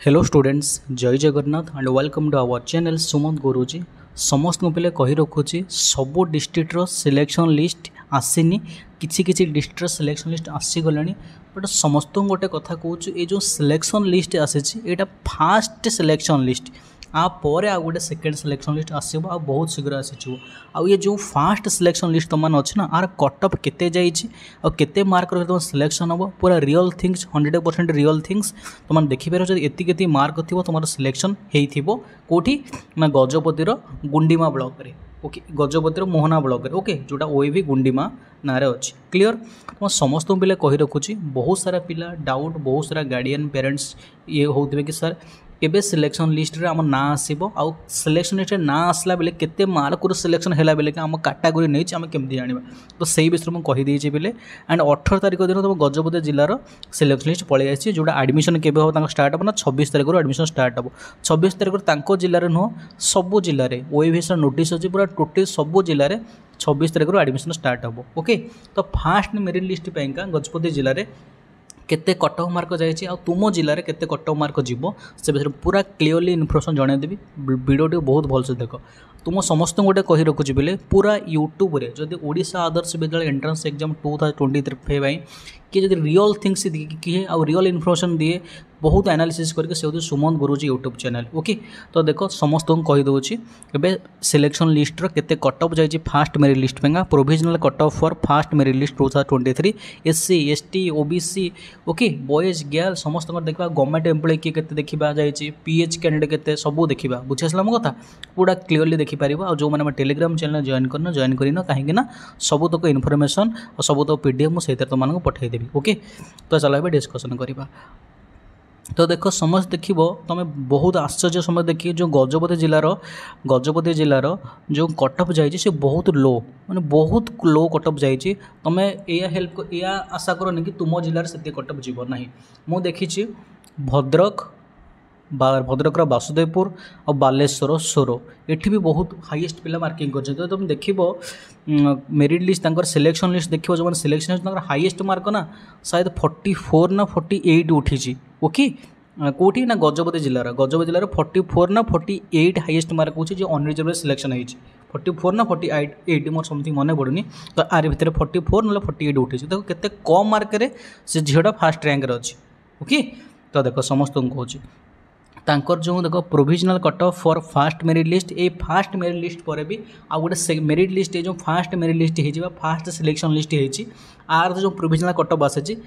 Hello students, जय Jagannath and welcome to our channel Sumant Guruji. समस्त पे कही रखुची सबू डिस्ट्रिक्टर सिलेक्शन लिस्ट आसीनी, किसी डिस्ट्रिक्टर सिलेक्शन लिस्ट आसीगला। बट समस्त गोटे कथा कहूँ, ये जो सिलेक्शन लिस्ट आसी फास्ट सिलेक्शन लिस्ट आपर आ गोटे सेकेंड सिलेक्शन लिस्ट आसब आ बहुत शीघ्र आसी। ये जो फास्ट सिलेक्शन लिस्ट तुम अच्छे ना, आर कटअप केते जाते मार्क रखे तुम सिलेक्शन हम पूरा रियल थिंग्स 100% रियल थिंग्स तुम देखिपार। एति मार्क थी तुम सिलेक्शन होठी ना गजपतिर गुंडीमा ब्लॉक रे, ओके, गजपतिर मोहना ब्लॉक रे, ओके, जोटा ओएवी गुंडीमा ना अच्छी। क्लीयर? तुम समस्त पिला कही रखुची, बहुत सारा पिला डाउट, बहुत सारा गार्डियन पेरेंट्स ये होते कि सर केबे सिलेक्शन लिस्ट रे आम ना आसीबो, आउ सिलेक्शन लिस्ट रे ना आसला बेले केते मार्क सिलेक्शन हैला बेले कि आम कैटेगरी नहीं आम केमती जानिबा। तो सही विषय में कही देछि बेले। एंड 18 तारिख दिन तुम गजपति जिलार सिलेक्शन लिस्ट पळै आछि, जोटा एडमिशन केबे हो तांको स्टार्ट हो ना 26 तारिख रो एडमिशन स्टार्ट हो। 26 तारिख तांको जिल्ला रे नो सबु जिल्ला रे ओएवीएस नोटिस अछि, पूरा टोटल सबु जिल्ला रे 26 तारिख रो एडमिशन स्टार्ट हो। ओके, तो फास्ट मेरिट लिस्ट पैंका गजपति जिल्ला रे केते कट ऑफ मार्क जाइए आ तुम जिले में केते कट ऑफ मार्क जीवो से विषय पूरा क्लीयरली इनफॉरमेशन जनईदेवी। वीडियो बहुत भलसे देख। तुम समस्त गोटे कही रखुची बेले पूरा यूट्यूब रे जदि ओडिशा आदर्श विद्यालय एंट्रेंस एग्जाम 2023 किए जब रियल थिंग्स किए आ रियल इनफॉरमेशन दिए बहुत एनालिसिस करके से Sumant Guruji YouTube channel. Okay, तो देख समस्त को कहीदे ए सिलेक्शन लिस्ट केते कट ऑफ जाइए फास्ट मेरिट लिस्ट पेगा provisional cut off for first merit list 2023 SC ST OBC, okay, boys girl समस्त देखा। गवर्नमेंट एम्प्लॉय किए केते देखा जाइए, पीएच कैंडिडेट केते सब देखा। बुझी आसला मो कथा पूरा क्लीयरली देखिपर। और जो मैंने टेलीग्राम चैनल जॉइन करना कहीं सब तक इनफॉरमेशन और सब तक पीडीएफ मुझे तुमको पठेदेवी। ओके, तो चलो ए डिस्कसन करवा। तो देख समस्त देख तुम बहुत आश्चर्य समय देखिए जो गजपति जिलार जो कटअप जाइए बहुत लो, माने बहुत लो कटअप जाइए। तुम या हेल्प या आशा करनी कि तुम जिलार से कटअप जीव ना। मु देखी भद्रक वासुदेवपुर और बालेश्वर सोरो एठी भी बहुत हाईएस्ट पिला मार्किंग कर। तो तुम देख मेरिट लिस्ट सिलेक्शन लिस्ट देख जो मैंने सिलेक्शन लिस्ट हाईएस्ट मार्क ना शायद 44 ना 48 उठी। ओके, कौटी ना गजपति जिलार 44 ना 48 हाईएस्ट मार्क हो जो अनरिजर्व सिलेक्शन है। 44 ना 48 मोर समथिंग मन पड़ूनी। तो आर भितर 44 ना 48 उठी। देखो केते कम मार्क रे से झीटा फास्ट रैंक अच्छी। ओके, तो देखो समस्त को कहूँ तांकर जो देख provisional cut off for first merit list, ये फास्ट मेरिट लिस्ट पर भी आ गोटे मेरिट लिस्ट जो फास्ट मेरिट लिस्ट हो फास्ट सिलेक्शन लिस्ट हो आर जो प्रोविजनल कट ऑफ आसी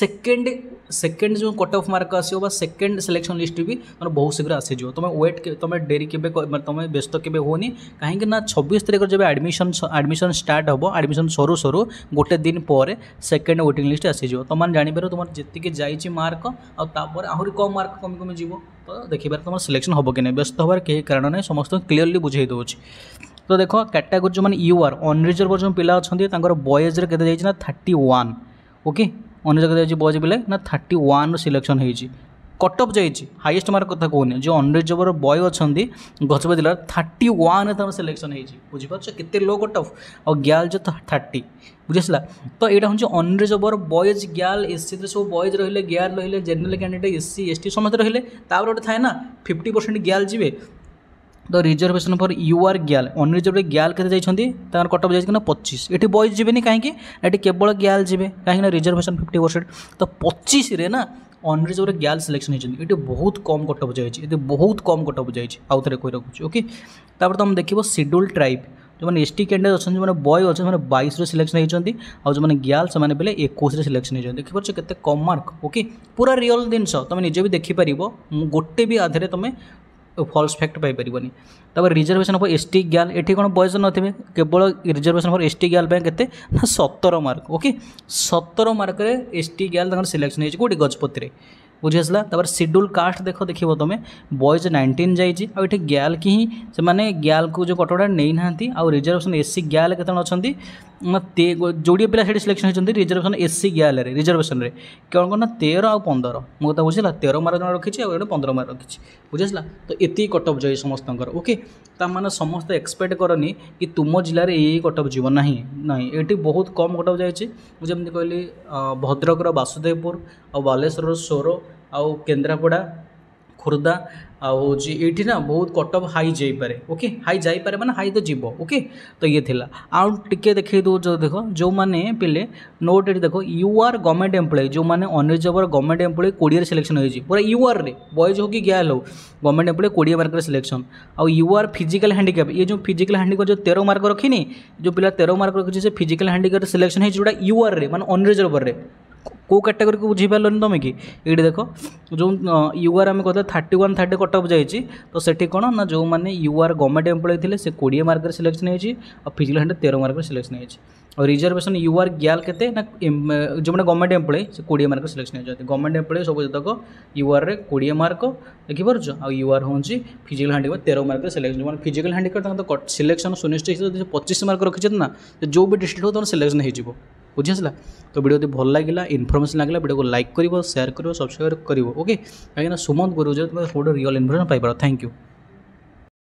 सेकेंड जो कट ऑफ मार्क आसो सेकेंड सिलेक्शन लिस्ट भी मतलब बहुत शीघ्र आसीज। तुम वेट तुम डेरी के तुम व्यस्त के होनी कहीं ना 26 तारिख जब एडमिशन स्टार्ट हो एडमिशन सरू सरू गोटे दिन पर सेकेंड वेटिंग लिस्ट आसीज। तुम जापर तुम जी जाइए मार्क आपर आहरी कम मार्क कमी कमी जीव। तो देखिए तुम सिलेक्शन हम कि नहीं, व्यस्त हबार कहीं कारण नहीं, समस्त क्लीयरली बुझे दूसरी। तो देख कैटेगोरी जो मैंने यूआर अनरिजर्व जो पिला अच्छा बॉयज रे केते जाइए ना 31। ओके, अनरिजर्व जाइए बॉयज पिला ना 31 सिलेक्शन होती कट ऑफ जाइए। हाईएस्ट मार्क कथा कहूनी जो अनरिजर्व बॉय अच्छा गजपति जिला 31 सिलेक्शन होती। बुझीपार केते लो कट ऑफ और ग्याल जो 30 बुझीसला। तो यहाँ हूँ अनरिजर्व बॉयज ग्याल एससी सब बॉयज रही ग्याल रही जेनराल कैंडिडेट एससी एसटी समस्त रही गोटे थाए ना 50% ग्याल जी। तो reservation for UR girl unreserve girl के जाइए कट ऑफ जाइए 25। ये बॉयज जीवेनि कहीं ये केवल ग्याल जी कहीं रिजर्वेशन 50%। तो 25 रे ना अनरिजर्व ग्याल सिलेक्शन होती। ये बहुत कम कट ऑफ जाइए, बहुत कम कट ऑफ जाइए आउ थे कही रखुच्छी। ओके, तापर तुम देख शेड्यूल ट्राइब जो मैंने एसटी कैंडिडेट अच्छा जो बॉय अच्छे 22 सिलेक्शन होती और जो ग्याल से पहले 21 सिलेक्शन होती। देखिए केते कम मार्क। ओके, पूरा रियल जिनस तुम निजे भी देखिपर गोटे भी आधे तुम फॉल्स फैक्ट पाइपर। तब रिजर्वेशन फॉर एसटी ग्याल ये कौन बॉयज नथिबे केवल रिजर्वेशन फॉर एसटी ग्याल केते ना 17 मार्क। ओके, 17 मार्क रे एसटी ग्याल सिलेक्शन होती कौटी गजपति। बुझी आसला। तब शेड्यूल कास्ट देख तुम बॉयज 19 जाइए और ये ग्याल की ही से ग्याल को जो कटोरा नहीं ना आ रिजर्वेशन एससी ग्याल के अच्छा जोड़े पिला सिलेक्शन होती रिजर्वेशन एससी ग्याल रिजर्वेशन में कौन कौन ना 13 और 15 मुझे बुझेगा 13 मार्क रखी और 15 मार्क रखी। बुझेगा। तो ये कट ऑफ जाए समस्त। ओके, ताने समस्त एक्सपेक्ट करनी कि तुम जिले में यही कट ऑफ जीव ना ना ये बहुत कम कट ऑफ जाइए। मुझे कहली भद्रक वासुदेवपुर और बालेश्वर सोरो आउ केन्द्रापड़ा खोर्धा आठी ना बहुत कट अफ हाई जापे ओके हाई जापे मैंने हाई तो जीव ओके तो ये थिला आउ टिके देखे दो जो देख जो मैंने पिले नोट ये देख यू आर गवर्नमेंट एम्प्लॉय जो मैंने अनरिजर्व गवर्नमेंट एम्प्लॉय 20 सिलेक्शन होती पूरा यू आर रे बॉयज हो कि गर्ल हो गवर्नमेंट एम्प्लॉय 20 मार्क सिलेक्शन आउ यू आर फिजिकल हैंडिकैप ये जो फिजिकल हैंडिकैप जो 13 मार्क रखी जो पिला 13 मार्क रखी से फिजिकल हैंडिकैप सिलेक्शन है जोटा यू आर रे माने अनरिजर्व रे को कैटेगरी को बुझीपारे तुम कि ये देख जो यू आर आम कहते 31 30 कट अफ जाइए तो सेठी कौन ना जो मैंने यू आर गवर्नमेंट एम्प्लॉय थे से 20 मार्क सिलेक्शन होती और फिजिकल हैंड 13 मार्क सिलेक्शन होती और रिजर्वेशन यू आर ग्याल के ना जो मैंने गवर्नमेंट एम्प्लॉय से 20 मार्क सिलेक्शन होती गवर्नमेंट एम्प्लॉय सब तक यू आर 20 मार्क देखिपुर आ यू आर हूँ फिजिकल हैंडिकैप 13 मार्क सिलेक्शन मैंने फिजिकल हैंडिकैप सिलेक्शन सुनिश्चित 25 मार्क रखी ना जो भी डिस्ट्रिक्ट हो तुम सिलेक्शन हो बुझी आसला तो वीडियो भल लगे इनफर्मेशन लगे वीडियो को लाइक कर शेयर कर सब्सक्राइब कर ओके कहीं सुमंत गुरु तुम रियल इनफर्मेशन पाइपर थैंक यू।